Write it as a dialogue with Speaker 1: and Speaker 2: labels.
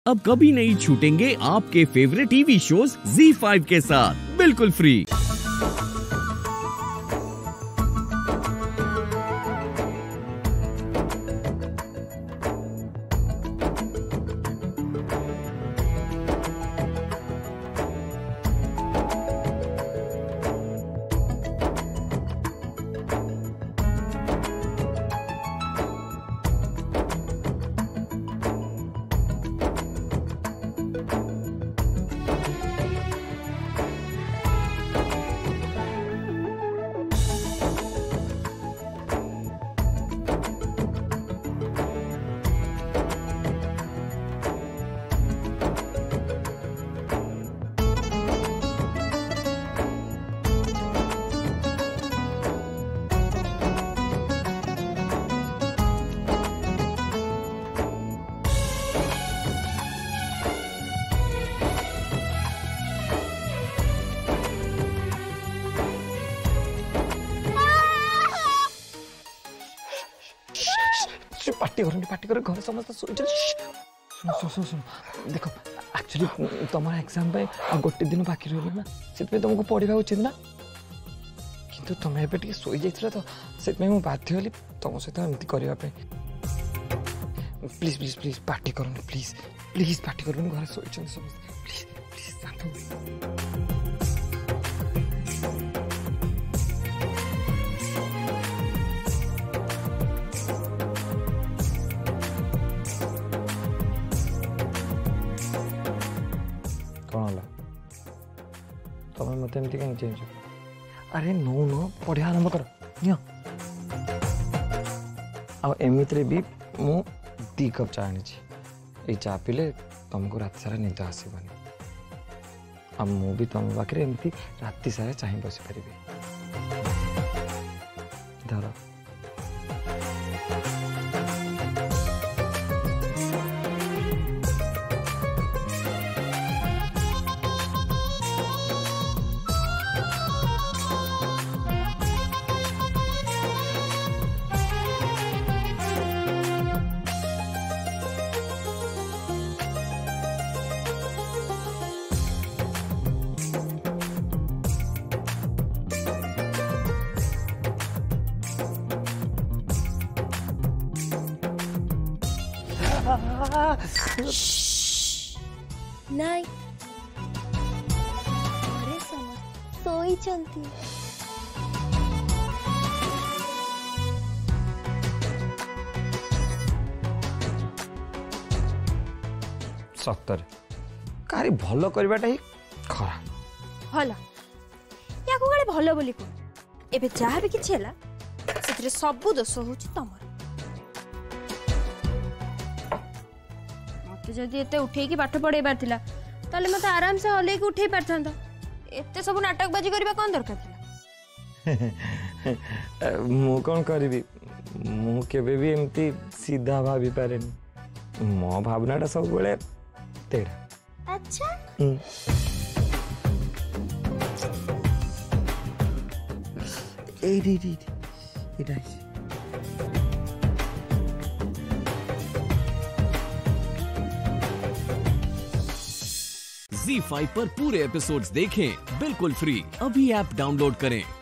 Speaker 1: अब कभी नहीं छूटेंगे आपके फेवरेट टीवी शोज ZEE5 के साथ बिल्कुल फ्री।
Speaker 2: पार्टी कर घर समस्त सुन देख एक्चुअली तुम एग्जाम गोटे दिन बाकी रहा ना से तुमको पढ़ा उचित ना किंतु तुम ए शोई जाइल तो से बाध्य हली तुम सहित एमती करने प्लीज प्लीज प्लीज पार्टी कर प्लीज प्लीज पार्टी कर घर शोई समस्त प्लीज प्लीज शांत तुम्हें मत एमती कहीं चेंज अरे नो नो पढ़िया आरंभ कर एमती भी मु 2 कप चा आनी चा पीले तुमको रात सारा निद आसबनी आ मु भी तुम पाखे एमती राति सारा चाह बस पारि धर
Speaker 3: नहीं अरे सोई चलती
Speaker 2: सतर कारी भल करवाटा ही खराब
Speaker 3: भल या को गाड़ी भल बोली को एबे जहाँ भी किछि हला सेतरे सब दोष होछि तमर मते जदी एते उठे की पाठ पढे बार थिला ताले मते आराम से हले की उठे पारथांदा एते सब नाटक बाजी करबा कोन दरकार थिला
Speaker 2: मु कोन करबी मु केबे भी एमती सीधा भाभी पारेनी मो भावनाटा सब बेले तेरा
Speaker 3: अच्छा
Speaker 2: ए दी इटा
Speaker 1: ZEE5 पर पूरे एपिसोड्स देखें बिल्कुल फ्री। अभी ऐप डाउनलोड करें।